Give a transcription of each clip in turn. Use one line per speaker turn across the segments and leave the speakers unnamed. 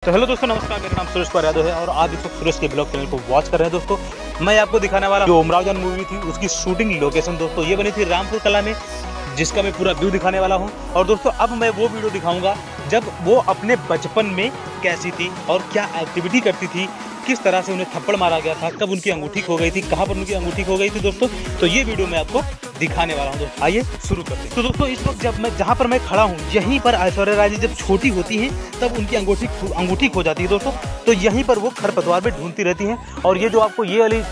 तो हेलो दोस्तों, नमस्कार। मेरा नाम सुरेश कुमार यादव है और आप इस वक्त सुरेश के ब्लॉग चैनल को वॉच कर रहे हैं। दोस्तों मैं आपको दिखाने वाला जो उमराव जान मूवी थी उसकी शूटिंग लोकेशन दोस्तों ये बनी थी रामपुर कला में, जिसका मैं पूरा व्यू दिखाने वाला हूं। और दोस्तों अब मैं वो वीडियो दिखाऊंगा जब वो अपने बचपन में कैसी थी और क्या एक्टिविटी करती थी, किस तरह से उन्हें थप्पड़ मारा गया था, कब उनकी अंगूठी खो गई थी, कहाँ पर उनकी अंगूठी खो गई थी दोस्तों। तो ये वीडियो मैं आपको दिखाने वाला हूँ दोस्तों। आइए शुरू करते हैं। तो दोस्तों इस वक्त जब मैं जहाँ पर मैं खड़ा हूँ यहीं पर ऐश्वर्या राय जी जब छोटी होती हैं तब उनकी अंगूठी खो जाती है दोस्तों। तो यहीं पर वो खरपतवार में ढूंढती रहती हैं और ये जो आपको ये वाली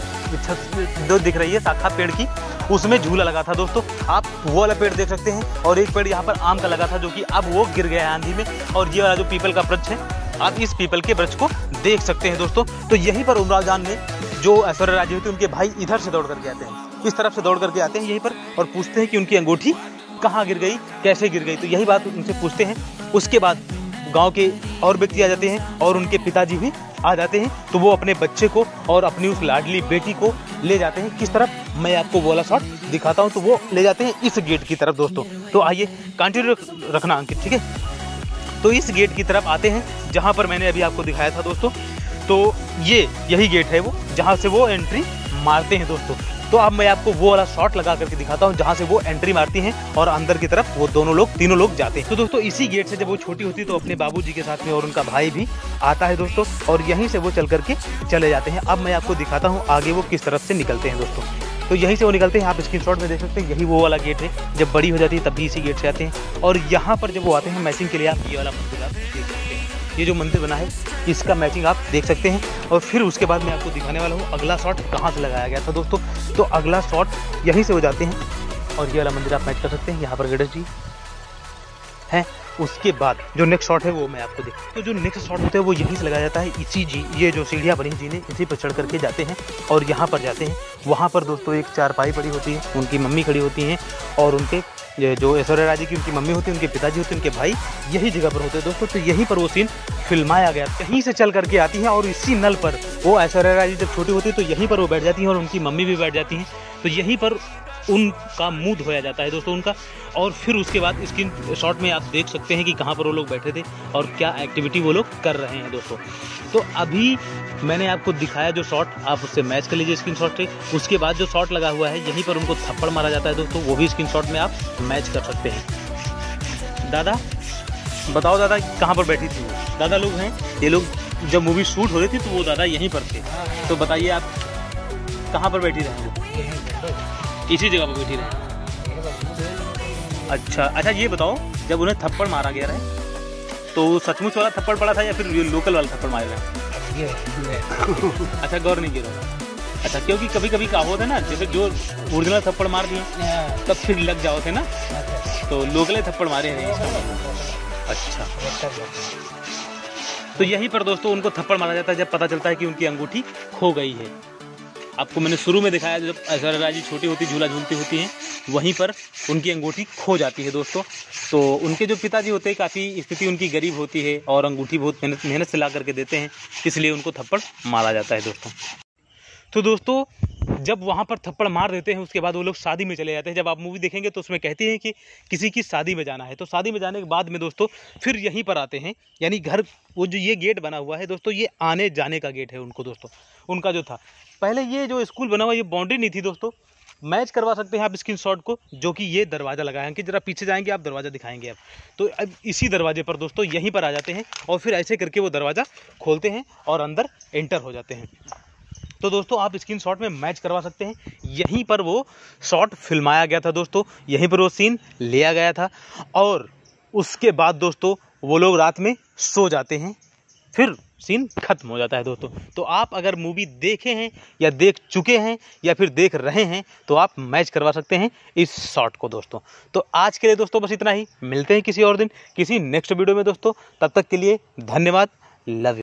जो दिख रही है शाखा पेड़ की, उसमें झूला लगा था दोस्तों। आप वो वाला पेड़ देख सकते हैं और एक पेड़ यहाँ पर आम का लगा था जो कि अब वो गिर गया है आंधी में। और ये वाला जो पीपल का वृक्ष है, आप इस पीपल के वृक्ष को देख सकते हैं दोस्तों। तो यहीं पर उमराव जान ने जो ऐश्वर्या राय जी होती है उनके भाई इधर से दौड़ करके आते हैं, इस तरफ से दौड़ करके आते हैं यहीं पर और पूछते हैं कि उनकी अंगूठी कहाँ गिर गई, कैसे गिर गई। तो यही बात उनसे पूछते हैं। उसके बाद गांव के और व्यक्ति आ जाते हैं और उनके पिताजी भी आ जाते हैं। तो वो अपने बच्चे को और अपनी उस लाडली बेटी को ले जाते हैं किस तरफ, मैं आपको वो वाला शॉट दिखाता हूँ। तो वो ले जाते हैं इस गेट की तरफ दोस्तों। तो आइए कंटिन्यू रखना अंकित, ठीक है। तो इस गेट की तरफ आते हैं जहाँ पर मैंने अभी आपको दिखाया था दोस्तों। तो यही गेट है वो जहाँ से वो एंट्री मारते हैं दोस्तों। तो अब मैं आपको वो वाला शॉट लगा करके दिखाता हूँ जहाँ से वो एंट्री मारती हैं और अंदर की तरफ वो तीनों लोग जाते हैं। तो दोस्तों इसी गेट से जब वो छोटी होती है तो अपने बाबूजी के साथ में और उनका भाई भी आता है दोस्तों और यहीं से वो चल करके चले जाते हैं। अब मैं आपको दिखाता हूँ आगे वो किस तरफ से निकलते हैं दोस्तों। तो यहीं से वो निकलते हैं, आप स्क्रीनशॉट में देख सकते हैं। यही वो वाला गेट है, जब बड़ी हो जाती है तब भी इसी गेट से आते हैं। और यहाँ पर जब वो आते हैं मैचिंग के लिए, आप ये वाला मंदिर आप देख सकते हैं, ये जो मंदिर बना है इसका मैचिंग आप देख सकते हैं। और फिर उसके बाद मैं आपको दिखाने वाला हूँ अगला शॉट कहाँ से लगाया गया था दोस्तों। तो अगला शॉट यहीं से हो जाते हैं और ये वाला मंदिर आप मैच कर सकते हैं, यहाँ पर गणेश जी हैं। उसके बाद जो नेक्स्ट शॉट है वो मैं आपको दिखा। तो जो नेक्स्ट शॉट होता है वो यहीं से लगाया जाता है, ये जो सीढ़ियाँ बनी जी ने इसी पर चढ़ करके जाते हैं और यहाँ पर जाते हैं। वहाँ पर दोस्तों एक चारपाई पड़ी होती है, उनकी मम्मी खड़ी होती हैं और उनके जो ऐश्वर्या राय जी की उनकी मम्मी होती है, उनके पिताजी होते हैं, उनके भाई यही जगह पर होते हैं दोस्तों। तो यहीं पर वो सीन फिल्माया गया, कहीं से चल करके आती हैं और इसी नल पर वो ऐश्वर्या राय जी जब छोटी होती है तो यहीं पर वो बैठ जाती हैं और उनकी मम्मी भी बैठ जाती हैं। तो यहीं पर उनका मुंह धोया जाता है दोस्तों उनका। और फिर उसके बाद स्क्रीन शॉट में आप देख सकते हैं कि कहाँ पर वो लोग बैठे थे और क्या एक्टिविटी वो लोग कर रहे हैं दोस्तों। तो अभी मैंने आपको दिखाया जो शॉट, आप उससे मैच कर लीजिए स्क्रीन शॉट से। उसके बाद जो शॉट लगा हुआ है यहीं पर उनको थप्पड़ मारा जाता है दोस्तों, वो भी स्क्रीन शॉट में आप मैच कर सकते हैं। दादा बताओ, दादा कहाँ पर बैठी थी? दादा लोग हैं ये लोग, जब मूवी शूट हो रही थी तो वो दादा यहीं पर थे। तो बताइए आप कहाँ पर बैठी रहे? इसी जगह पर बैठी रहे। अच्छा, ये बताओ जब उन्हें थप्पड़ मारा गया है तो सचमुच वाला थप्पड़ पड़ा था या फिर लोकल वाला थप्पड़ मारा गया? अच्छा, गौर नहीं किया। अच्छा, क्योंकि कभी कभी क्या होता है ना, जैसे जो ओरिजिनल थप्पड़ मार दिए तब फिर लग जाओ थे ना, तो लोकल थप्पड़ मारे हैं। अच्छा, तो यहीं पर दोस्तों उनको थप्पड़ मारा जाता है जब पता चलता है कि उनकी अंगूठी खो गई है। आपको मैंने शुरू में दिखाया जब ऐश्वर्या राय जी छोटी होती झूला झूलती होती हैं वहीं पर उनकी अंगूठी खो जाती है दोस्तों। तो उनके जो पिताजी होते हैं काफ़ी स्थिति उनकी गरीब होती है और अंगूठी बहुत मेहनत से ला करके देते हैं, इसलिए उनको थप्पड़ मारा जाता है दोस्तों। तो दोस्तों जब वहाँ पर थप्पड़ मार देते हैं उसके बाद वो लोग शादी में चले जाते हैं। जब आप मूवी देखेंगे तो उसमें कहते हैं कि किसी की शादी में जाना है। तो शादी में जाने के बाद में दोस्तों फिर यहीं पर आते हैं, यानी घर, वो जो ये गेट बना हुआ है दोस्तों ये आने जाने का गेट है उनको दोस्तों। उनका जो था पहले ये जो स्कूल बना हुआ ये बाउंड्री नहीं थी दोस्तों, मैच करवा सकते हैं आप स्क्रीनशॉट को, जो कि ये दरवाज़ा लगाया है कि जरा पीछे जाएंगे आप दरवाज़ा दिखाएंगे आप। तो अब इसी दरवाजे पर दोस्तों यहीं पर आ जाते हैं और फिर ऐसे करके वो दरवाज़ा खोलते हैं और अंदर एंटर हो जाते हैं। तो दोस्तों आप स्क्रीनशॉट में मैच करवा सकते हैं, यहीं पर वो शॉट फिल्माया गया था दोस्तों, यहीं पर वो सीन लिया गया था। और उसके बाद दोस्तों वो लोग रात में सो जाते हैं, फिर सीन खत्म हो जाता है दोस्तों। तो आप अगर मूवी देखे हैं या देख चुके हैं या फिर देख रहे हैं तो आप मैच करवा सकते हैं इस शॉट को दोस्तों। तो आज के लिए दोस्तों बस इतना ही, मिलते हैं किसी और दिन किसी नेक्स्ट वीडियो में दोस्तों। तब तक के लिए धन्यवाद, लव यू।